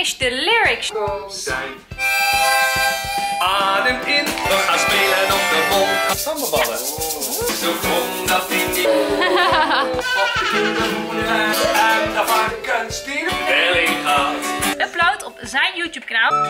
ineens de lyrics. Zijn. Adem in, we gaan spelen op de bol. Stammenballen. Zo krom dat die niet. Op de kindermoeder en de varkens die de belling gaat. Upload op zijn YouTube kanaal.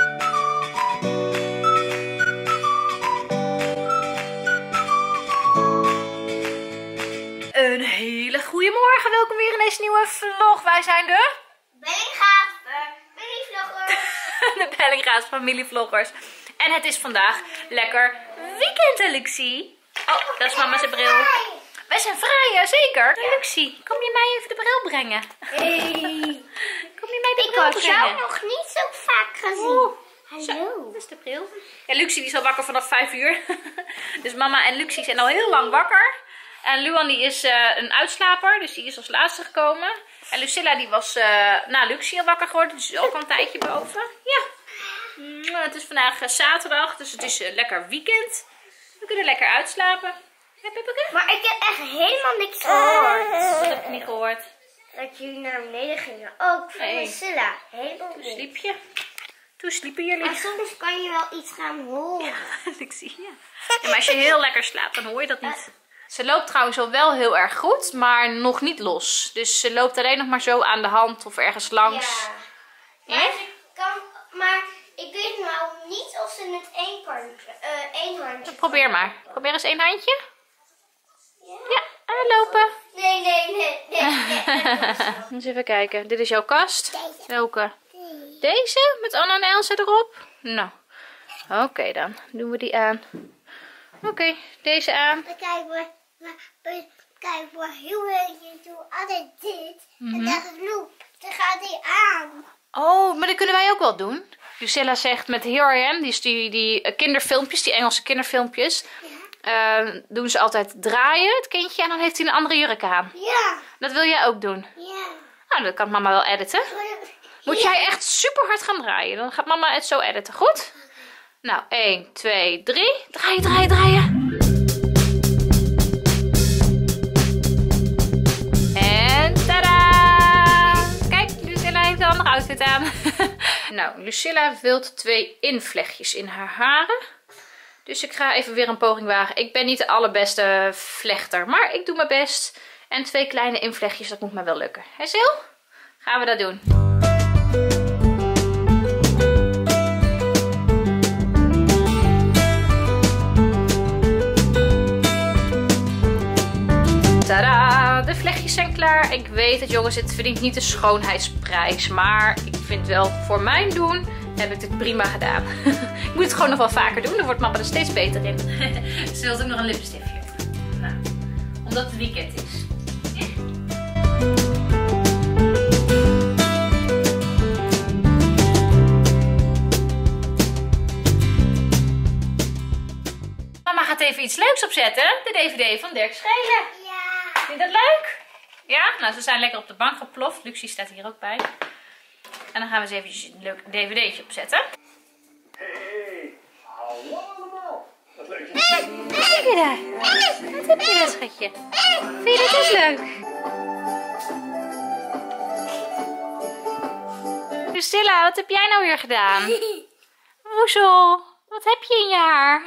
Een hele goede morgen. Welkom weer in deze nieuwe vlog. Wij zijn de Bellinga's familievloggers. de Bellinga's familievloggers. En het is vandaag lekker weekend, Luxie. Oh, dat is mama zijn bril. Wij zijn vrij, ja, zeker. Luxie, kom je mij even de bril brengen? Hey. Kom je mij de Ik bril heb brengen? jou nog niet zo vaak gezien. Hallo. Dat is de bril. Ja, Luxie die is al wakker vanaf 5 uur. Dus mama en Luxie zijn al heel lang wakker. En Luan die is een uitslaper, dus die is als laatste gekomen. En Lucilla die was na Luxie al wakker geworden, dus is ook al een tijdje boven. Ja. Het is vandaag zaterdag, dus het is lekker weekend. We kunnen lekker uitslapen. Ja, Peppeke? Maar ik heb echt helemaal niks gehoord. Dat heb ik niet gehoord. Dat jullie naar beneden gingen. Ook van Nee. Lucilla. Helemaal Toen niet. sliep je. Toen sliepen jullie. Maar soms kan je wel iets gaan horen. Luxie, ja. Ja, maar als je heel lekker slaapt, dan hoor je dat niet. Ze loopt trouwens al wel heel erg goed, maar nog niet los. Dus ze loopt alleen nog maar zo aan de hand of ergens langs. Ja. Maar, maar ik weet nou niet of ze met één handje. Probeer maar. Probeer eens 1 handje. Ja? Ja, lopen. Nee. Eens even kijken. Dit is jouw kast. Deze. Welke? Deze? Met Anna en Elsa erop? Nou. Oké, dan doen we die aan. Oké, deze aan. Kijk, maar heel erg doe altijd dit. En dat is loop. Dan gaat hij aan. Oh, maar dat kunnen wij ook wel doen. Lucilla zegt met Here I Am, die kinderfilmpjes, die Engelse kinderfilmpjes. Doen ze altijd draaien, het kindje, en dan heeft hij een andere jurk aan. Ja. Dat wil jij ook doen? Ja. Nou, dat kan mama wel editen. Moet jij echt super hard gaan draaien. Dan gaat mama het zo editen, goed? Nou, 1, 2, 3. Draaien. En tada! Kijk, Lucilla heeft een andere outfit aan. Nou, Lucilla wil 2 invlechtjes in haar haren. Dus ik ga even weer een poging wagen. Ik ben niet de allerbeste vlechter, maar ik doe mijn best. En 2 kleine invlechtjes, dat moet me wel lukken. Hé Sil? Gaan we dat doen. Tadaa! De vlechtjes zijn klaar. Ik weet het jongens, het verdient niet de schoonheidsprijs. Maar ik vind wel voor mijn doen heb ik dit prima gedaan. Ik moet het gewoon nog wel vaker doen. Dan wordt mama er steeds beter in. Ze wil ook nog een lipstiftje. Nou, omdat het weekend is. Mama gaat even iets leuks opzetten. De DVD van Dirk Schelen. Ja. Vind je dat leuk? Ja? Nou, ze zijn lekker op de bank geploft. Luxie staat hier ook bij. En dan gaan we eens eventjes een leuk dvd'tje opzetten. Hey, hallo allemaal. Wat leuk. Wat heb je daar? Wat heb je daar, schatje? Vind je dat ook leuk? Lucilla, wat heb jij nou weer gedaan? Woezel, wat heb je in je haar?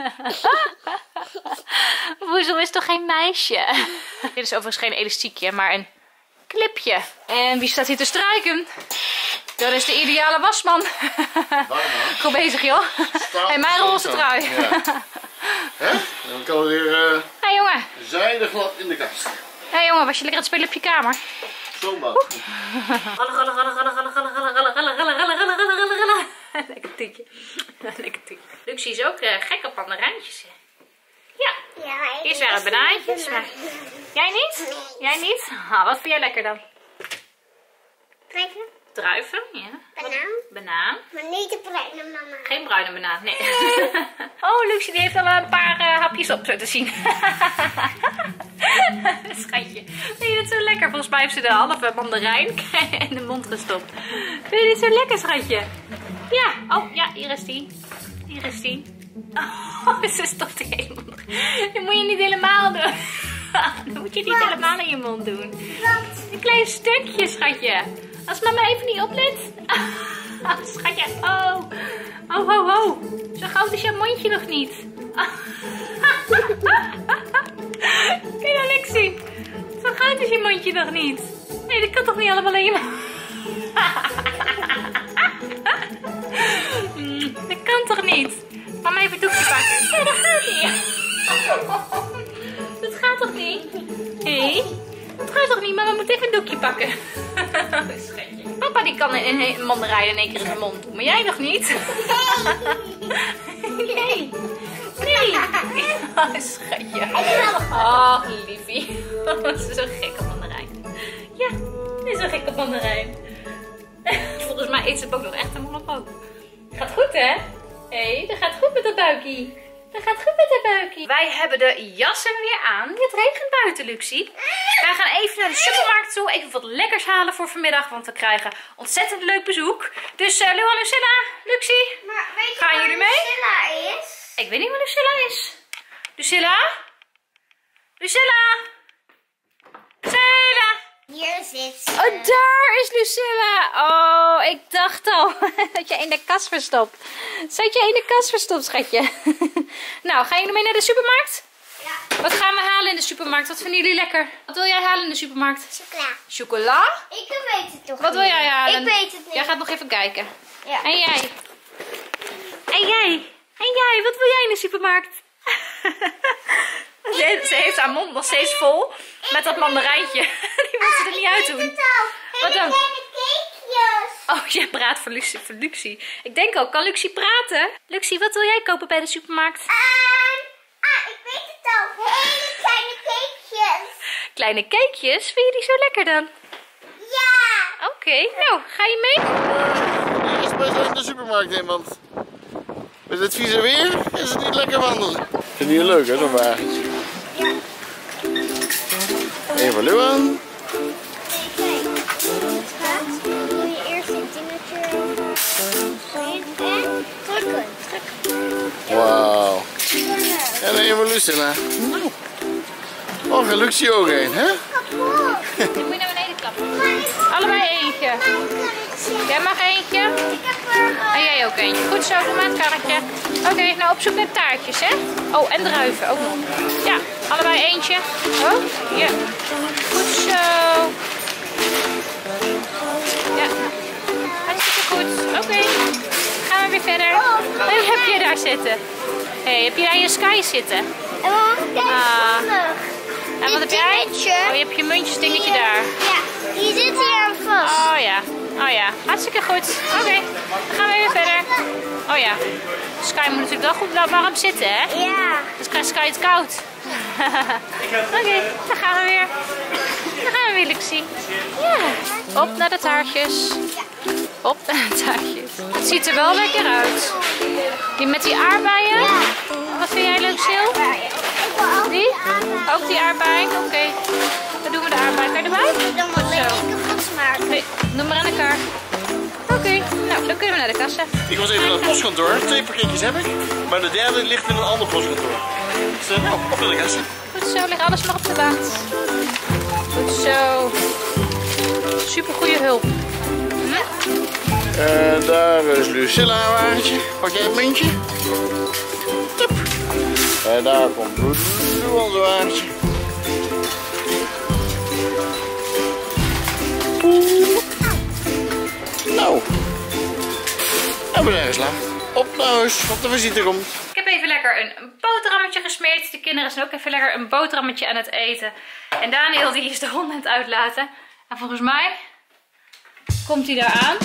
Woezel is toch geen meisje? Dit is overigens geen elastiekje, maar een clipje. En wie staat hier te strijken? Dat is de ideale wasman. Goed bezig, joh. Hey, mijn roze trui. Ja. Hè? Dan kan het weer Hey, jongen. zijde glad in de kast. Hey, jongen, was je lekker aan het spelen op je kamer? Schoonmaak. Lekker tikje. Lekker tikje. Luxie is ook gek op mandarijntjes. Ja. Ja, Eerst waren het banaantjes. Maar... Jij niet? Jij niet? Ah, wat vind jij lekker dan? Druiven, ja. Banaan. Banaan. Maar niet de bruine mama. Geen bruine banaan, nee. Oh, Luxie die heeft al een paar hapjes op, zo te zien. Schatje. Vind je dit zo lekker? Volgens mij heeft ze de halve mandarijn in de mond gestopt. Vind je dit zo lekker, schatje? Ja. Oh, ja, hier is die. Hier is die. Oh, ze stopt die helemaal. Dat moet je niet helemaal doen. Dat moet je niet helemaal in je mond doen. Een klein stukje, schatje. Als mama even niet oplet. Schatje, oh. Oh, ho, ho. Zo groot is jouw mondje nog niet. Kijk nou, Lexie. Zo groot is je mondje nog niet. Nee, dat kan toch niet allemaal in je mond? Dat kan toch niet? Mama even een doekje pakken. Nee, dat gaat niet. Dat gaat toch niet? Hé? Dat gaat toch niet? Mama moet even een doekje pakken. Schatje. Papa die kan een mandarijn in één keer in zijn mond doen, maar jij nog niet? Nee. Nee. Oh, schatje. Oh, liefie. Ze is zo gek op mandarijn. Ja, ze is zo gek op mandarijn. Volgens mij eet ze ook nog echt helemaal op ook. Gaat goed, hè? Hé, dat gaat goed met dat buikie. Dat gaat goed met dat buikie. Wij hebben de jassen weer aan. Het regent buiten, Luxie. Wij gaan even naar de supermarkt toe. Even wat lekkers halen voor vanmiddag. Want we krijgen ontzettend leuk bezoek. Dus Luan, Lucilla, Luxie. Maar weet je gaan waar jullie mee? Lucilla is? Ik weet niet waar Lucilla is. Lucilla? Lucilla? Lucilla? Hier zit ze. Oh, daar is Lucilla. Oh, ik dacht al dat je in de kast verstopt. Zat je in de kast verstopt, schatje? Nou, gaan jullie mee naar de supermarkt? Ja. Wat gaan we halen in de supermarkt? Wat vinden jullie lekker? Wat wil jij halen in de supermarkt? Chocola. Chocola? Ik weet het toch Wat wil jij halen? Ik weet het niet. Jij gaat nog even kijken. Ja. En jij? En jij? En jij? Wat wil jij in de supermarkt? Ze heeft haar mond nog steeds vol met dat mandarijntje. Die moet ze er niet uit doen. Wat dan? Kleine cakejes. Oh, jij praat voor Luxie. Ik denk ook, kan Luxie praten? Luxie, wat wil jij kopen bij de supermarkt? Ik weet het al. Hele kleine cakejes. Kleine cakejes? Vind je die zo lekker dan? Ja. Oké, nou, ga je mee? Eerst maar zo in de supermarkt in, want met het vieze weer is het niet lekker wandelen. Vind je leuk, hè, zo'n wagentje? Ja. Even voor Luan. Nee, kijk. Het gaat. Doe je eerst een dingetje en drukken. Wauw. En een voor Lucilla. Oh, en Luxie ook een, hè? Kapot. Die moet je naar beneden klappen. Maar ik wil Allebei eentje. mijn karretje. Jij mag eentje. Ik heb er En jij ook eentje. Goed zo, doe maar het karretje. Oké, nou op zoek naar taartjes, hè? Oh, en druiven ook nog. Ja, allebei eentje. Oh, ja. Goed zo. Ja. Hartstikke goed. Oké. Gaan we weer verder. Wat heb je daar zitten? Hé, heb je daar je Sky zitten? En mama, kijk zonnig. En wat heb jij? Oh, je hebt je muntjes dingetje daar. Ja, die zit hier aan vast. Oh ja. Oh ja. Hartstikke goed. Oké. Dan gaan we weer verder. Oh ja. Sky moet natuurlijk wel goed warm zitten, hè? Ja. Dus krijgt Sky het koud. Oké, dan gaan we weer. Dan gaan we weer, Luxie. Ja. Op naar de taartjes. Op naar de taartjes. Het ziet er wel lekker uit. Die met die aardbeien. Ja. Wat vind jij leuk, Sil? Ik wil ook Die? Ook die aardbeien? Oké. Dan doen we de aardbeien. Kan je erbij? dan Goed alleen zo. ik kapot maken. Nee, doe maar aan elkaar. Oké, nou dan kunnen we naar de kassa. Ik was even naar het postkantoor. 2 pakketjes heb ik. Maar de derde ligt in een ander postkantoor. Dus nou, op naar de kassa. Goed zo, ligt alles nog op de band. Goed zo. Super goede hulp. En daar is Lucilla een wagentje. Pak jij een muntje? Tup. En daar komt Luan's wagentje. Nou. En we zijn geslaagd. Op naar huis, want de visite komt. Ik heb even lekker een boterhammetje gesmeerd. De kinderen zijn ook even lekker een boterhammetje aan het eten. En Daniel die is de hond aan het uitlaten. En volgens mij komt hij daar aan.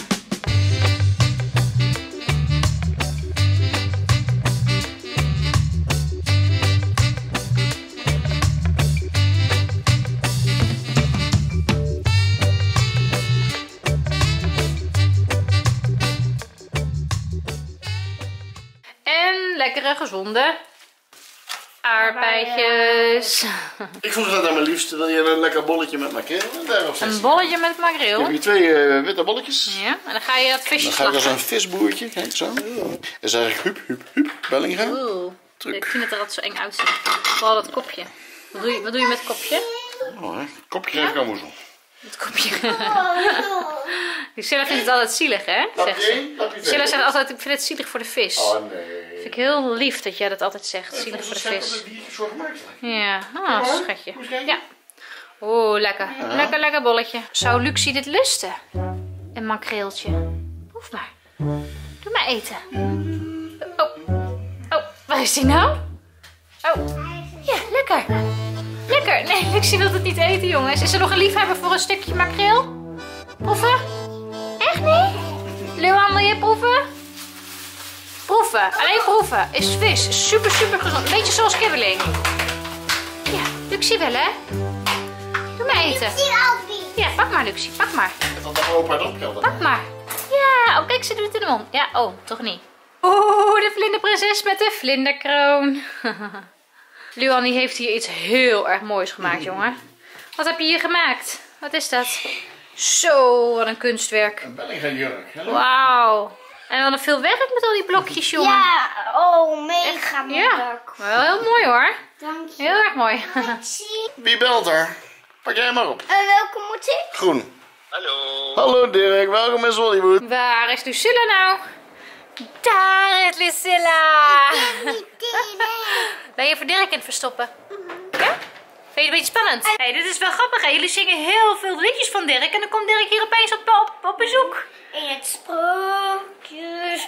Lekkere, gezonde aardbeidjes. Ik vroeg net aan mijn liefste, wil je een lekker bolletje met makreel? Een bolletje met Ik makreel. heb hier 2 witte bolletjes. Ja, en dan ga je dat visje Dan ga ik als slachten. een visboertje, kijk zo. Dan zeg ik hup, hup, hup, Bellinga. Oeh, Druk. ik vind het er altijd zo eng uitzien. Vooral dat kopje. Wat doe je met het kopje? Oh, hè. Kopje geef ik aan moezel. Dat kopje. Lucilla vindt het altijd zielig, hè? Zegt ze. Lucilla zegt altijd, ik vind het zielig voor de vis. Oh nee. Vind ik heel lief dat jij dat altijd zegt. Zielig voor de vis. Ja, schatje. Ja. Oeh, lekker. Lekker bolletje. Zou Luxie dit lusten? Een makreeltje. Proef maar. Doe maar eten. Oh, waar is die nou? Oh, ja, lekker. Lekker. Nee, Luxie wil het niet eten, jongens. Is er nog een liefhebber voor een stukje makreel? Proeven? Echt niet? Luan, wil je proeven? Proeven. Alleen proeven. Is vis. Super gezond. Een beetje zoals kibbeling. Ja, Luxie wel, hè? Doe maar eten. Ja, pak maar, Luxie. Pak maar. Pak maar. Ja, oh kijk, ze doet het in de mond. Ja, oh, toch niet. Oeh, de vlinderprinses met de vlinderkroon. Luan die heeft hier iets heel erg moois gemaakt, jongen. Wat heb je hier gemaakt? Wat is dat? Zo, wat een kunstwerk. Een Bellingenjurk. Wauw. En wat een veel werk met al die blokjes, jongen. Ja, oh, mega mooi. Ja, wel heel mooi hoor. Dank je. Heel erg mooi. Wie belt er? Pak jij maar op. Welke moet ik? Groen. Hallo Dirk, welkom in Zollywood. Waar is Lucilla nou? Daar is Lucilla. Ben je voor Dirk in het verstoppen? Ja? Vind je het een beetje spannend? Hey, dit is wel grappig hè. Jullie zingen heel veel liedjes van Dirk en dan komt Dirk hier opeens op bezoek. In het sprookje.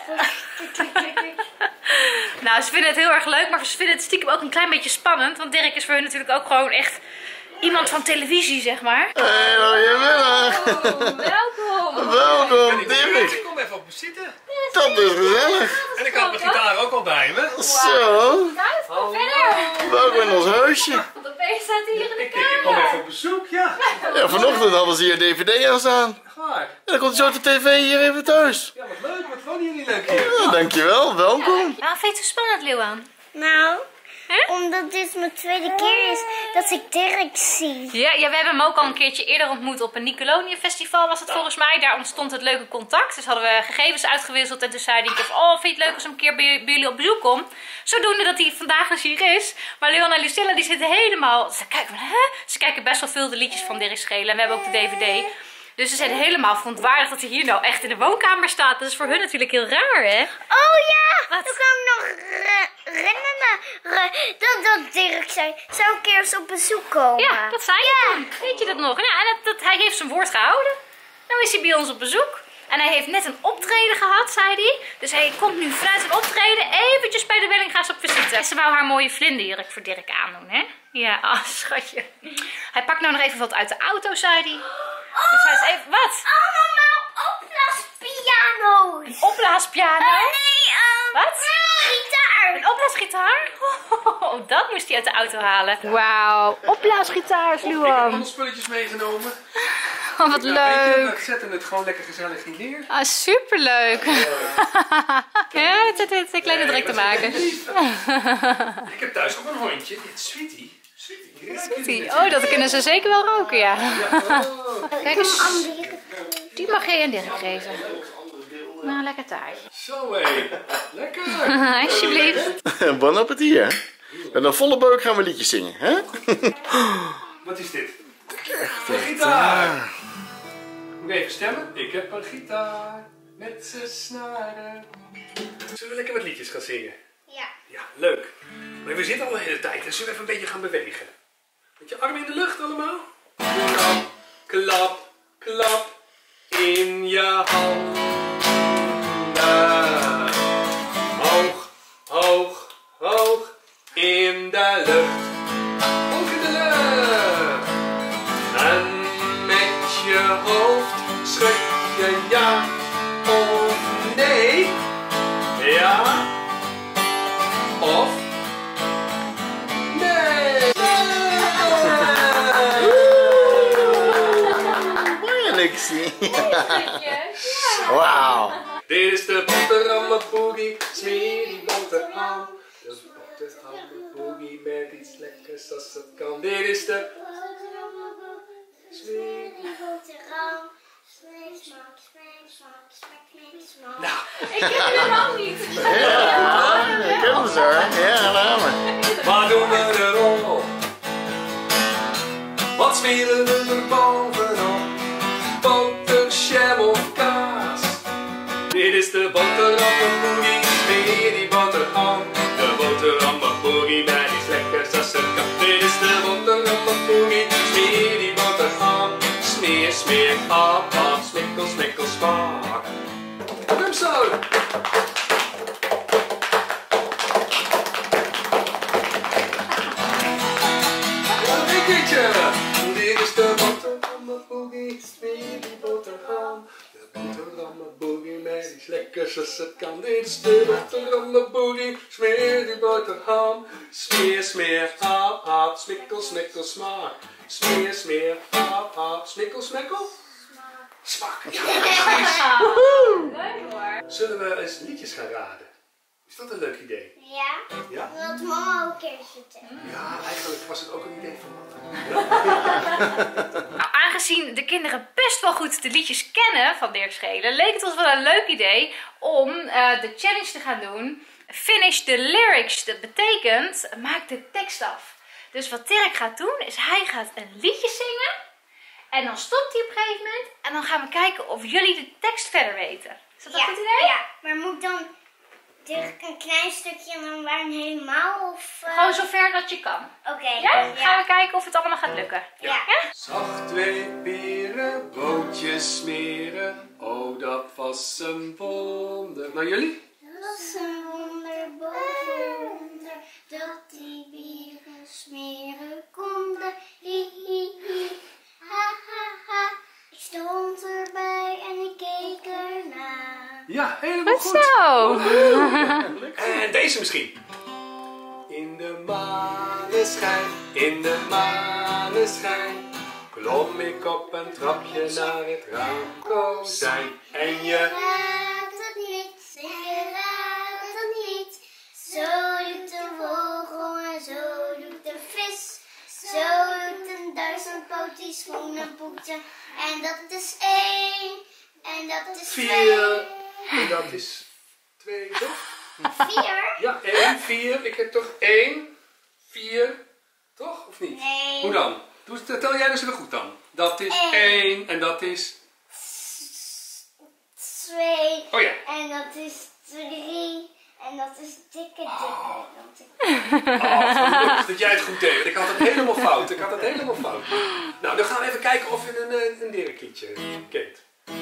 Nou, ze vinden het heel erg leuk, maar ze vinden het stiekem ook een klein beetje spannend. Want Dirk is voor hun natuurlijk ook gewoon echt iemand van televisie, zeg maar. Hey, goedemiddag. Welkom. Welkom Dirk. Ik kom even op me zitten. Dat is gezellig. En ik had mijn gitaar ook al bij me. Zo. Kom verder. Welkom in ons huisje. Want opeens staat hij hier in de Ik kom kamer. even op bezoek, ja. Ja, vanochtend hadden ze hier DVD aan staan. Waar? En dan komt zo de tv hier even thuis. Ja, wat leuk. Wat wonen jullie leuk hier. Ja, dankjewel, welkom. Waarom vind je het zo spannend, Luan? Nou, omdat dit mijn tweede keer is dat ik Dirk zie. Ja, we hebben hem ook al een keertje eerder ontmoet op een Nickelodeon festival was het volgens mij. Daar ontstond het leuke contact. Dus hadden we gegevens uitgewisseld en toen zei hij oh, vind je het leuk als ik een keer bij jullie op bezoek kom? Zodoende dat hij vandaag dus hier is. Maar Leon en Lucilla die zitten helemaal, ze kijken best wel veel de liedjes van Dirk Schelen en we hebben ook de DVD. Dus ze zijn helemaal verontwaardigd dat hij hier nou echt in de woonkamer staat. Dat is voor hun natuurlijk heel raar, hè? Oh ja, Wat? toen kan ik nog herinneren dat Dirk zei, zou een keer eens op bezoek komen. Ja, dat zei hij toen. Weet je dat nog? Ja, en hij heeft zijn woord gehouden. Nou is hij bij ons op bezoek. En hij heeft net een optreden gehad, zei hij. Dus hij komt nu vanuit een optreden eventjes bij de Bellinga's op visite. En ze wou haar mooie vlinderjurk voor Dirk aandoen, hè? Ja, schatje. Hij pakt nou nog even wat uit de auto, zei hij. Dus hij is even... Wat? Allemaal oplaaspiano's. Een oplaaspiano? Wat? Gitaar. Een opblaasgitaar? Oh, dat moest hij uit de auto halen. Wauw, opblaasgitaars, Ik heb Luan. alle spulletjes meegenomen. Oh, wat Nou, leuk. weet je, we zetten het gewoon lekker gezellig hier neer. Ah, superleuk. Ja, het zit een kleine druk te maken. Ik heb thuis ook een hondje. Dit is Sweetie. Sweetie. Oh, dat kunnen ze zeker wel roken, ja. Kijk eens, Andere. die mag jij aan Dirk geven. Nou, lekker taartje. Zo hé. Lekker. Alsjeblieft. Bon appetit, hè? Met een volle buik gaan we liedjes zingen, hè? Wat is dit? Een gitaar. Moet ik even stemmen? Ik heb een gitaar met 6 snaren. Zullen we lekker wat liedjes gaan zingen? Ja. Ja, leuk. Maar we zitten al de hele tijd, dus zullen we even een beetje gaan bewegen. Met je armen in de lucht allemaal. Klap, klap, klap in je handen. Hoog, hoog, hoog in de lucht. Hoog in de lucht. En met je hoofd schud je ja of nee. Ja. Of nee. Lexie. Wauw. Dit is de boterham boogie, smeer die boterham. De boterham boogie met iets lekkers als het kan. Dit is de smeer. Nou, Ik ken het helemaal niet. Ja, ik ken ze hoor. Ja, laat maar. waar doen we erop? Wat spelen we er bovenop? de boterhammenboogie, smeer die boterham. De boterhammenboogie, bij die is lekker als het kan. Dit is de boterhammenboogie, smeer die boterham. Smeer, smeer, hap, hap, smikkel, smikkel, smaak. Kom zo! Dit is de boterhammenboogie, smeer die boterham. De boterhammenboogie, met iets lekkers als het kan. Dit is de boterhammenboogie, smeer die boterham. Smeer, smeer, hap, hap, smikkel, smikkel, smaak. Smeer, smeer, hap, hap, smikkel, smikkel. Smaak. Ja, Leuk hoor. zullen we eens liedjes gaan raden? Is dat een leuk idee? Ja? Ja? Dat mama ook een keer vertellen. Ja, eigenlijk was het ook een idee van Matta. Nou, aangezien de kinderen best wel goed de liedjes kennen van Dirk Schelen, leek het ons wel een leuk idee om de challenge te gaan doen. Finish the lyrics. Dat betekent, maak de tekst af. Dus wat Dirk gaat doen, is hij gaat een liedje zingen. En dan stopt hij op een gegeven moment. En dan gaan we kijken of jullie de tekst verder weten. Is dat een goed idee? Ja, maar moet dan Dirk een klein stukje en dan waren helemaal of... Gewoon zover dat je kan. Oké. Ja? Gaan we kijken of het allemaal gaat lukken. Ja. Zacht twee peren, broodjes smeren. Oh, dat was een wonder. Nou, jullie? Dat was een wonder boven wonder, dat die bieren smeren konden. Hi, hi, hi, ha, ha, ha. Ik stond erbij en ik keek ernaar. Ja, helemaal goed. Zo. En deze misschien. In de maneschijn, in de maneschijn, klom ik op een trapje naar het raamkozijn. En je raadt het niet, je raadt het niet. Zo doet een vogel en zo doet een vis. Zo doet een duizendpoot schoenenpoetje. En dat is 1, en dat is 2. 4. En dat is 2, toch? 4? Ja, 1, 4. Ik heb toch 1, 4, toch? Of niet? Nee. Hoe dan? Tel jij dus weer goed dan. Dat is 1 en dat is... 2. Oh ja. En dat is 3. En dat is dikke. Oh, gelukkig dat jij het goed deed. Want ik had het helemaal fout. Nou, dan gaan we even kijken of je een Dirk liedje kent.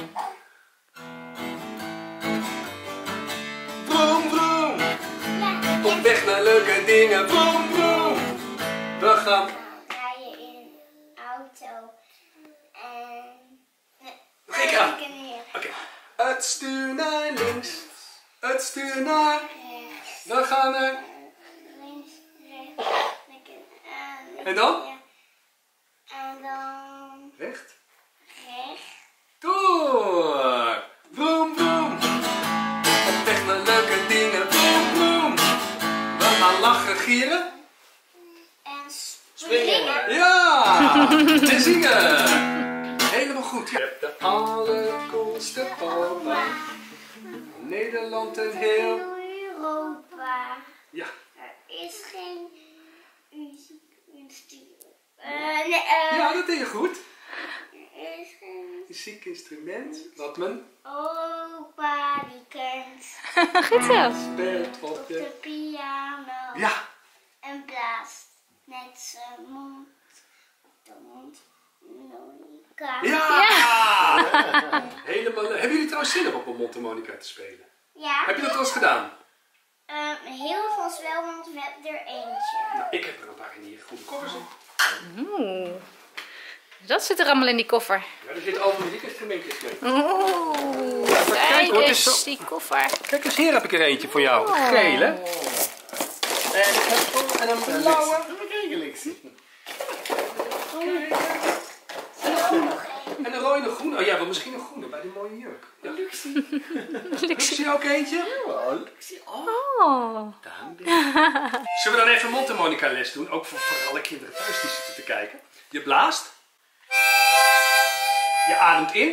Vroom, vroom. Ja, Op weg naar leuke dingen. Vroom, vroom. We gaan... rijden in een auto. En... Kijk aan. Ik neer. Oké. Het stuur naar links. Het stuur naar... Rechts. We gaan er... Links, rechts. En dan? Ja. En dan... Recht. rechts. Door. Vroom, vroom. Op weg naar leuke dingen. Vroom, vroom. We gaan lachen, gieren. En springen. Ja! En zingen! Helemaal goed. Je hebt de allercoolste opa. Nederland en heel... Europa. Ja. Er is geen... Ja, dat deed je goed. Er is geen... Muziekinstrument wat men opa die kent. Goed zo. speelt op Op de de... piano. Ja. En blaast met zijn mond. Op de mond. Monica. Ja! Helemaal... Hebben jullie trouwens zin om op een mondharmonica te spelen? Ja. Heb je dat al eens gedaan? Heel van ons wel, want we hebben er eentje. Nou, ik heb er een paar in die goede koffers in. Oeh. Dat zit er allemaal in die koffer. Ja, er zitten allemaal muziekinstrumentjes mee. Oeh. kijk, Kijk hoor, eens, dit is zo- die koffer. Kijk eens, hier heb ik er eentje voor jou. Oh. Gele. En een blauwe. En een rode en een groene. Oh ja, wel misschien een groene bij die mooie jurk. Ja. Luxie ook eentje? Oh. Zullen we dan even mondharmonica les doen? Ook voor alle kinderen thuis die zitten te kijken. Je blaast. Je ademt in.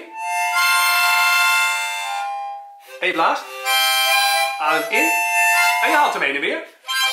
En je blaast. Ademt in. En je haalt hem heen en weer.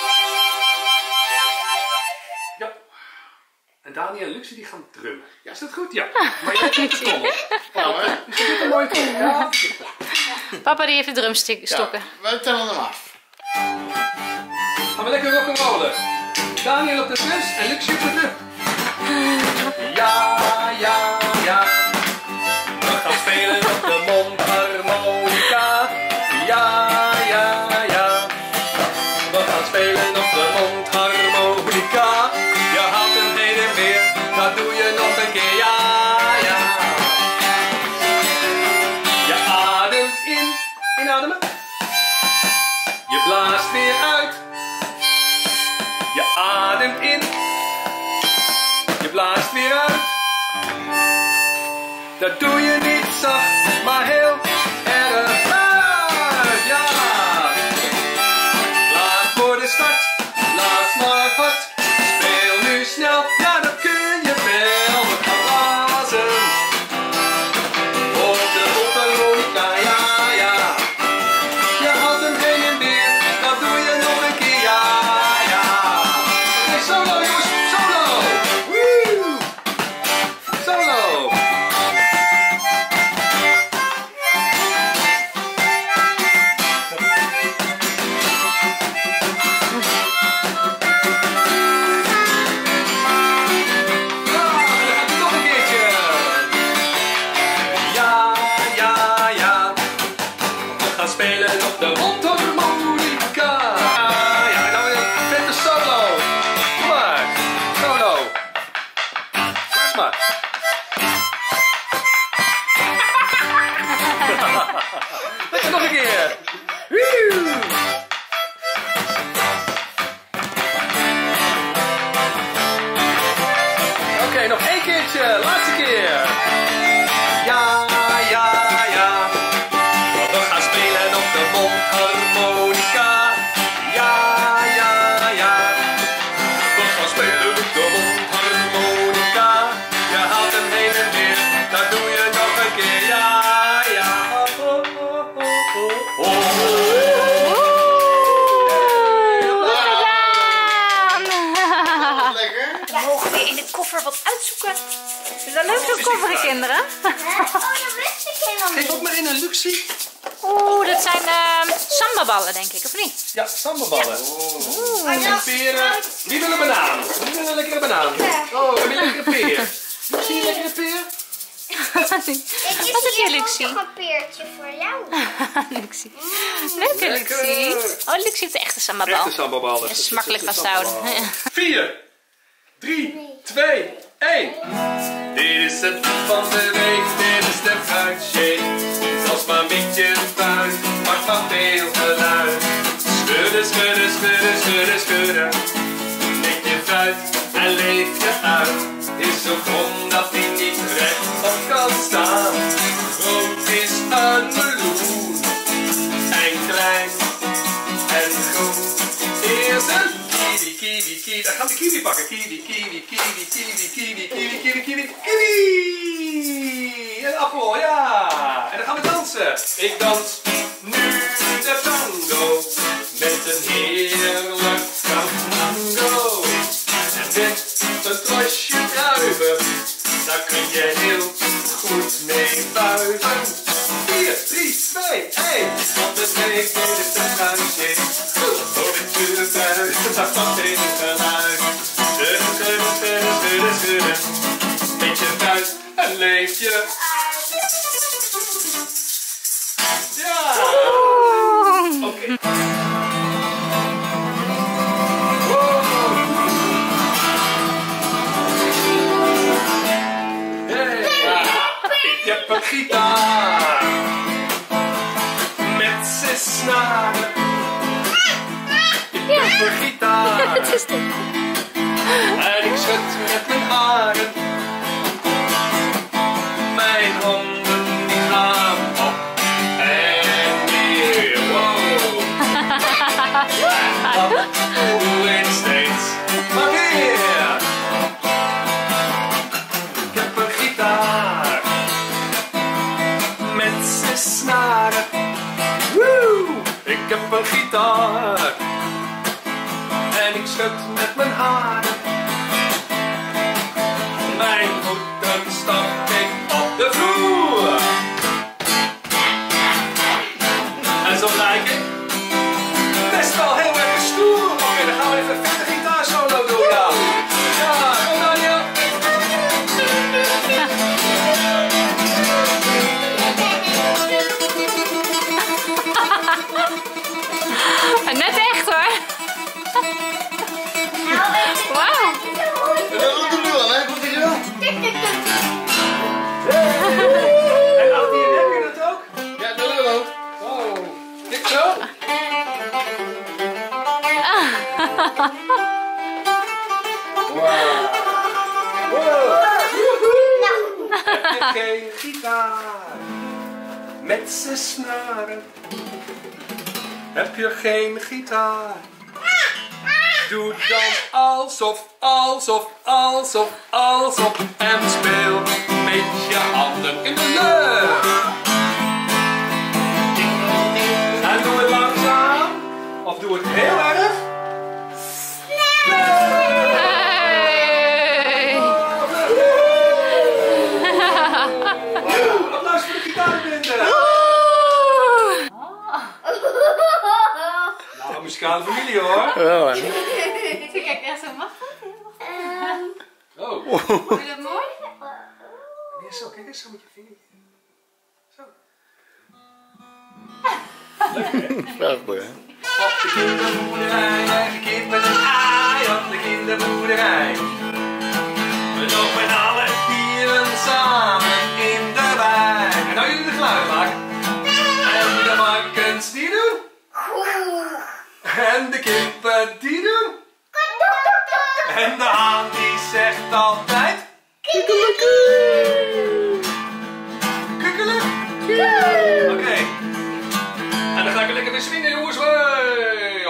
Ja. En Daniel en Luxie die gaan drummen. Ja, is dat goed? Ja. Maar jij hebt de trommel. Oh, is dit een mooie trommel? Ja. Papa die heeft de drumstokken. Ja, wij tellen hem af. Gaan we lekker rock'n'rollen. Daniel op de drums en Luxie op de drum. Ja, ja, ja. We gaan spelen op de mondharmonica. Ja, ja, ja. We gaan spelen op de mondharmonica. Je haalt hem heen en weer, dat doe je nog een keer. Ja, ja. Je ademt in. Inademen. Je blaast weer uit. Je ademt in. Je blaast weer uit. Dat doe je niet zacht, maar heel erg hard. Ja. Klaar voor de start. Blaas maar hard. Speel nu snel. Ja, dat kun je wel. We gaan blazen. Op de mondharmonica. Ja, ja. Je haalt hem heen en weer. Dat doe je nog een keer. Ja, ja. Nee, solo jongens. Solo. Woo. Solo. Spelen op de mondharmonica. Ja, nou een vette solo. Kom maar. Solo. Laat maar. Lekker nog een keer. Woe. Oké, nog één keertje. Laatste keer. Ja, ja, ja. We gaan spelen op de mondharmonica. Ja, ja, ja. We gaan spelen op de mondharmonica. Je haalt hem heen en weer. Dat doe je nog een keer. Ja, ja. Oh, oh, oh, oh, oh. Lekker. We mogen weer in de koffer wat uitzoeken. Is dat leuk zo'n koffer, kinderen? Oh, dat wist ik helemaal Geef niet. ook maar in een Luxie. Oeh, dat zijn sambaballen, denk ik, of niet? Ja, sambalballen. Maar En dat- peren. Wie wil een banaan? Wie wil een lekkere banaan? Oh, heb je een lekkere peer? Zie je een lekkere peer? Wat heb je, Luxie? nog een peertje voor jou. Luxie. Leuke Lekker. Luxie. Oh, Luxie heeft de echte sambabal. Echte sambalballen. Dat is makkelijk vasthouden. 4, 3, 2, 1. Dit is het lied van de week, dit is de fruitshake. Zelfs maar een beetje puin, maakt van veel geluid. Schudden, schudden, schudden, schudden, schudden. Neem je fruit en leef je uit. Is zo krom dat hij niet rechtop kan staan. Groot is een meloen en klein en groen. Eerst een kiwi, kiwi, kiwi. Dan gaan we kiwi pakken. Kiwi, kiwi, kiwi, kiwi, kiwi, kiwi, kiwi, kiwi, kiwi. Een appel, ja. En dan gaan we dansen. Ik dans nu de tango met een heerlijk tango. En met een trosje druiven, daar kun je heel goed mee buigen. 4, 3, 2, 1. Want de week dit is de fruitshake. Voor de buiten, dat van geen geluid. Schudden, schudden, schudden, schudden, schudden. Beetje fruit en leef je. Ja! Oké. Wow. Hey. Ik heb een gitaar met 6 snaren. Ik heb een gitaar Wat is dit? en ik schud met mijn haren. Mijn handen die gaan op en neer. Wow. En dat doe ik steeds maar weer. Ik heb een gitaar met 6 snaren. Woe! Ik heb een gitaar en ik schud met mijn haren. Mijn voeten stap ik op de vloer. met z'n snaren. Heb je geen gitaar? Doe dan alsof en speel met je handen in de lucht. En doe het langzaam of doe het heel erg. Applaus voor de gitaarblinden. Nou, een muzikale familie hoor. Wel hè. Kijk, echt zo machtig. Oh. Vond je dat mooi? Ja, zo, kijk eens zo met je vingertje. Zo. Prachtig hè. Op de kinderboerderij, eigen kind met een aai op de kinderboerderij. We lopen alle dieren samen in de wei. En nou jullie de geluid maken. En de varkens die doen. En de kippen die doen. En de haan die zegt altijd. Kukkeluk. Oké. En dan ga ik lekker weer swingen jongens. Hey.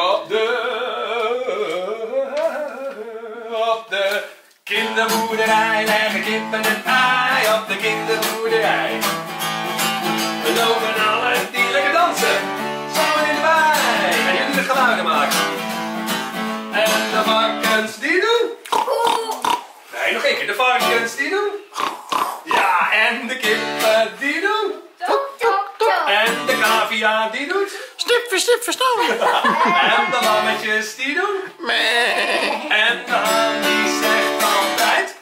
Op de kinderboerderij leggen kippen een ei op de kinderboerderij. We lopen alle die lekker dansen. Samen in de wei. En jullie de geluiden maken. En de varkens die doen. Nee, nog één keer. De varkens die doen. Ja, en de kippen die doen. En de cavia die doet. Snip, verstaan. En de lammetjes die doen. En de haan die zegt altijd.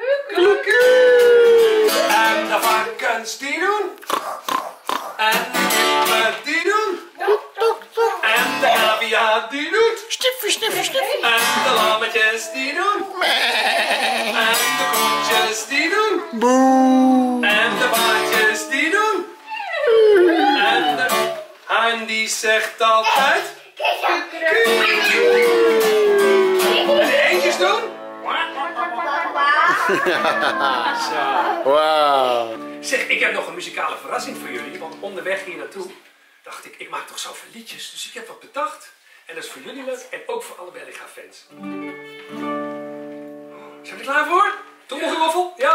En de varkens die doen. En de kippen die doen. En de cavia die doet. Snip. En de lammetjes die doen. En de koetjes die doen. Boe. En de baardjes die doen. En de haan die zegt altijd. En de eentjes doen. Zo. Wauw. Zeg, ik heb nog een muzikale verrassing voor jullie. Want onderweg hier naartoe dacht ik maak toch zoveel liedjes. Dus ik heb wat bedacht. En dat is voor jullie leuk en ook voor alle Bellinga fans. Zijn we er klaar voor? Trommelgeroffel? Ja!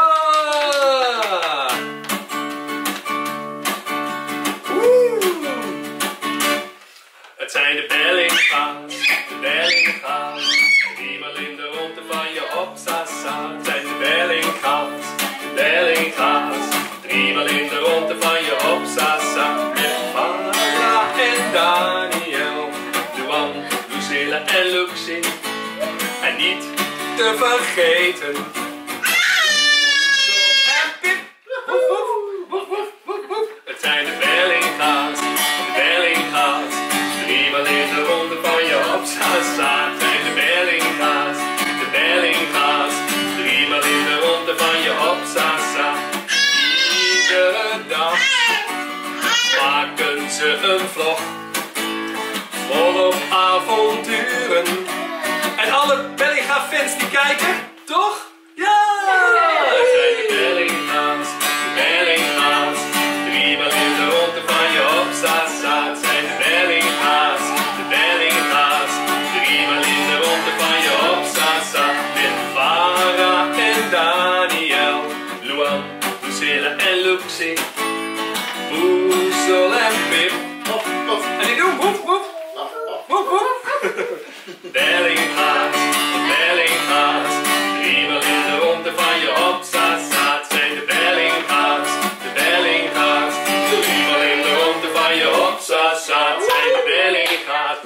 Het zijn de Bellinga's, driemaal in de ronde van je hopsasa. Het zijn de Bellinga's, driemaal in de ronde van je hopsasa. Met Mara en Daniel, Luan, Lucilla en Luxie. En niet te vergeten. En Pip. Het zijn de Bellinga's, driemaal in de ronde van je hopsasa. Het zijn de Bellinga's, driemaal in de ronde van je hopsasa. Iedere dag maken ze een vlog volop avonturen. En alle Bellinga fans die kijken, toch? Ja! Het zijn de Bellinga's, driemaal in de ronde van je hopsasa. Het zijn de Bellinga's, driemaal in de ronde van je hopsasa. Met Vara en Daniel, Luan, Lucilla en Luxie, Boezel en Pip. En die doen woef woef, woef woef. Bellinga's, driemaal in de ronde van je hopsasa. Het zijn de Bellinga's, driemaal in de ronde van je hopsasa. Het zijn de Bellinga's,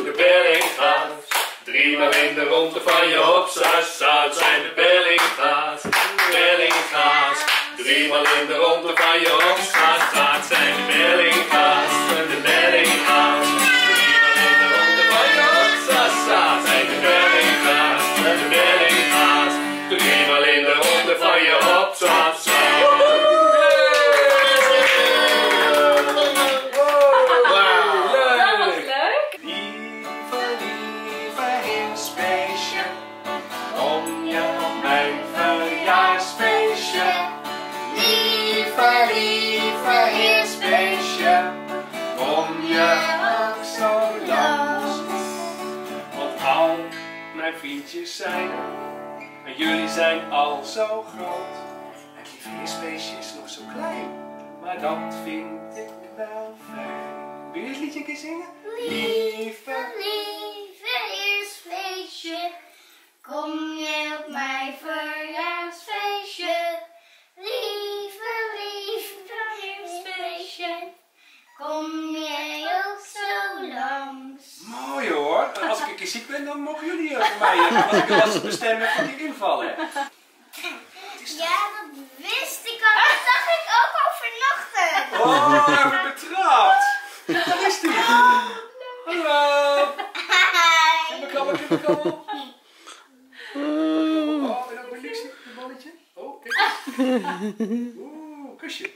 driemaal in de ronde van je hopsasa. Het zijn de Bellinga's, driemaal in de ronde van je hopsasa. Het zijn de Bellinga's, driemaal in de ronde van je hopsasa. Het zijn de Bellinga's, driemaal in de ronde van je hopsasa. Lieve jullie zijn al zo groot. Het lieve heersbeestje is nog zo klein, maar dat vind ik wel fijn. Wil je het liedje een keer zingen? Lieve, lieve heersbeestje, kom je op mijn verjaarsfeestje? Lieve, lieve heersbeestje, kom jij ook zo langs? Mooi hoor. En als ik een keer ziek ben, dan mogen jullie voor mij, als ik een lastige stem heb, een keer invallen. Hè? Ja, dat wist ik al. Dat zag ik ook al vanochtend. Oh, heb ik betrapt. Daar is die. Hallo. Kibbekrabbel, kibbekrabbel. Oh, en ook een luxe, een balletje. Oh, kijk eens. Oeh, kusje.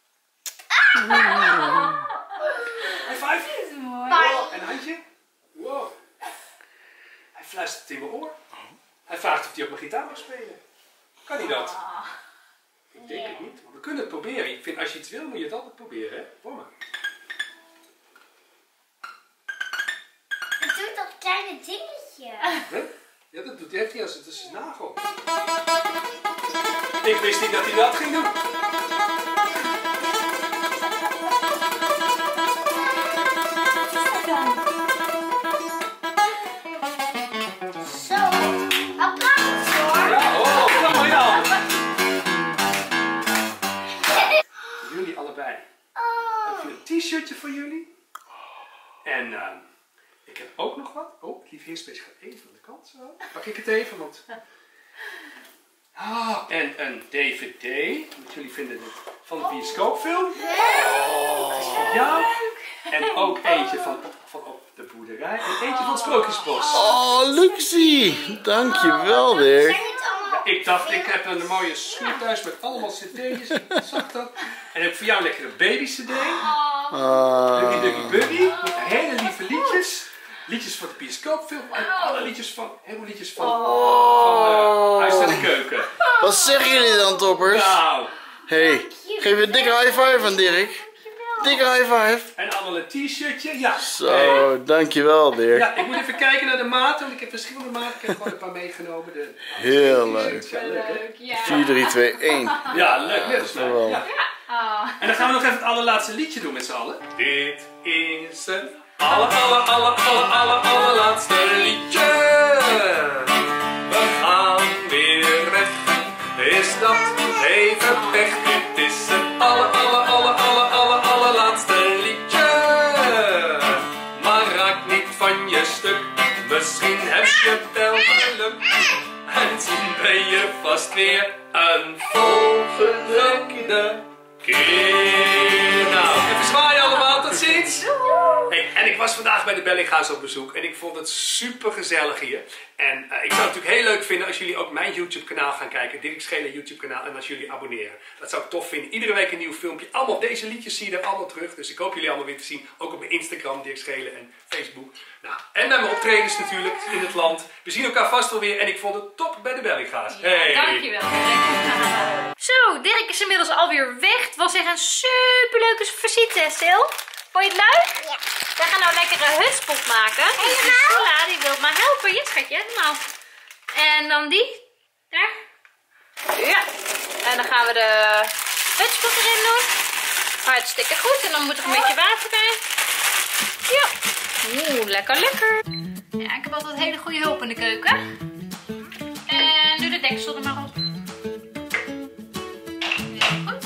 High five. Oh, en een handje. Wow. Hij fluistert in mijn oor. Hij vraagt of hij op mijn gitaar mag spelen. Kan hij dat? Ik denk het niet, maar we kunnen het proberen. Ik vind als je iets wil, moet je het altijd proberen, hè? Voor me. Het doet dat kleine dingetje. Huh? Ja, dat doet hij, heeft hij als het is zijn nagel. Ik wist niet dat hij dat ging doen. Zo, applaus hoor. Ja, oh, kom maar Jan. Jullie allebei. Oh. Heb je een t-shirtje voor jullie? En ik heb ook nog wat. Oh, het lieve heersbeestje gaat even aan de kant zo. Pak ik het even, want... Ah, en een DVD. Want jullie vinden het van de bioscoopfilm. Oh, dat is voor jou. En ook eentje van op de boerderij. En eentje van het Sprookjesbos. Oh, Luxie. Dankjewel weer. Zijn het allemaal? Ik dacht, ik heb een mooie schuur thuis met allemaal cd's. Ik zag dat. En heb voor jou lekker een baby cd. Huggy Duggy Buggy. Met hele lieve liedjes. Liedjes van de bioscoopfilm. En alle liedjes van, heel liedjes van Huis naar de Keuken. Wat zeggen jullie dan, toppers? Nou. Hey, geef een dikke high five aan Dirk. Dikke high five. En allemaal een t-shirtje. Ja. Zo, dankjewel Dirk. Ja, ik moet even kijken naar de maten, want ik heb verschillende maten. Ik heb gewoon een paar meegenomen. Heel leuk. Ja, leuk hè? Ja. 4, 3, 2, 1. Ja, leuk. Net als Wel. ja. Oh. En dan gaan we nog even het allerlaatste liedje doen met z'n allen. Dit is het allerlaatste liedje. We gaan weer weg. Is dat even pech? Dit is het allerlaatste liedje. Maar raak niet van je stuk. Misschien heb je wel geluk. En zien ben je vast weer een volgende keer. Nou, even zwaaien allemaal, tot ziens. Hey, en ik was vandaag bij de Bellinga's op bezoek en ik vond het super gezellig hier. En ik zou het natuurlijk heel leuk vinden als jullie ook mijn YouTube kanaal gaan kijken. Dirk Scheelen YouTube kanaal, en als jullie abonneren. Dat zou ik tof vinden. Iedere week een nieuw filmpje. Allemaal deze liedjes zie je er allemaal terug. Dus ik hoop jullie allemaal weer te zien. Ook op mijn Instagram, Dirk Scheelen en Facebook. Nou, en bij mijn optredens natuurlijk in het land. We zien elkaar vast wel weer en ik vond het top bij de Bellinga's. Hey. Dankjewel. Zo, Dirk is inmiddels alweer weg. Het was echt een superleuke visite, Sil. Vond je het leuk? Ja. We gaan nou lekker een hutspot maken. Dus Stella, die wil maar helpen. Ja, schatje, helemaal. En dan die. Daar. Ja. En dan gaan we de hutspot erin doen. Hartstikke goed. En dan moet er een beetje water bij. Ja. Oeh, lekker, lekker. Ja, ik heb altijd hele goede hulp in de keuken. En doe de deksel er maar op. Goed.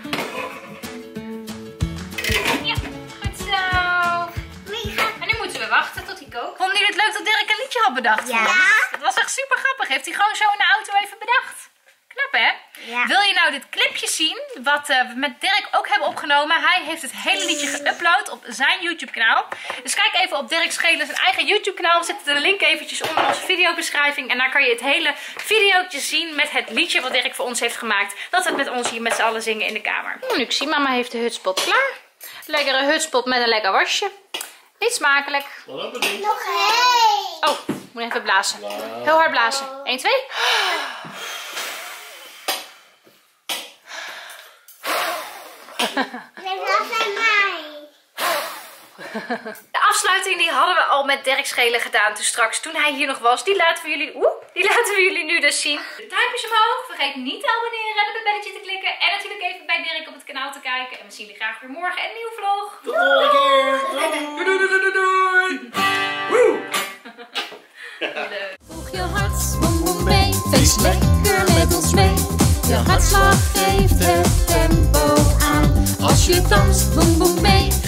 Ja, goed zo. En nu moeten we wachten tot hij kookt. Vonden jullie het leuk dat Dirk een liedje had bedacht? Ja. Het was echt super grappig. Heeft hij gewoon zo in de auto even bedacht. Knap hè? Ja. Wil je nou dit clipje zien, wat we met Dirk ook hebben opgenomen? Hij heeft het hele liedje geüpload op zijn YouTube kanaal. Dus kijk even op Dirk Scheelen zijn eigen YouTube kanaal. We zetten de link eventjes onder onze videobeschrijving. En daar kan je het hele videootje zien met het liedje wat Dirk voor ons heeft gemaakt. Dat we het met ons hier met z'n allen zingen in de kamer. Nu ik zie, mama heeft de hutspot klaar. Lekkere hutspot met een lekker wasje. Eet smakelijk. Nog één. Oh, moet even blazen. Heel hard blazen. 1, 2. Dat zijn mij. De afsluiting die hadden we al met Dirk Scheelen gedaan toen hij hier nog was. Die laten we jullie Die laten we jullie nu dus zien. De duimpjes omhoog. Vergeet niet te abonneren en op het belletje te klikken. En natuurlijk even bij Dirk op het kanaal te kijken. En we zien jullie graag weer morgen in een nieuwe vlog. Tot de volgende keer. Doei, doei, doei, doei, doei. Woe! Volg je hart, boem boem mee, feest lekker met ons mee. Je hartslag geeft het tempo aan. Als je danst, boem boem mee.